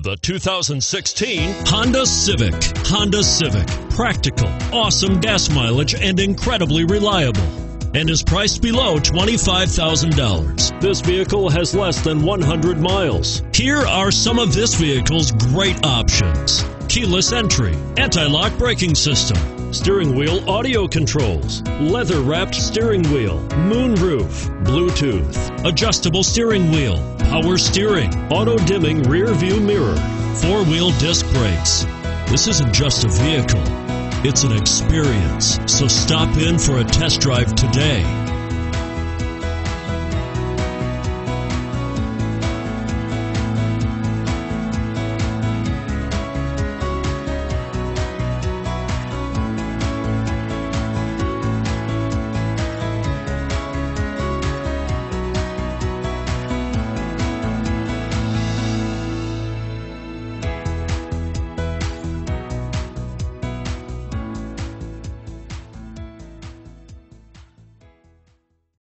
The 2016 Honda Civic. Honda Civic. Practical, awesome gas mileage, and incredibly reliable. And is priced below $25,000. This vehicle has less than 100 miles. Here are some of this vehicle's great options: keyless entry, anti-lock braking system, steering wheel audio controls, leather-wrapped steering wheel, moonroof, Bluetooth, adjustable steering wheel, power steering, auto-dimming rear-view mirror, four-wheel disc brakes. This isn't just a vehicle, it's an experience. So stop in for a test drive today.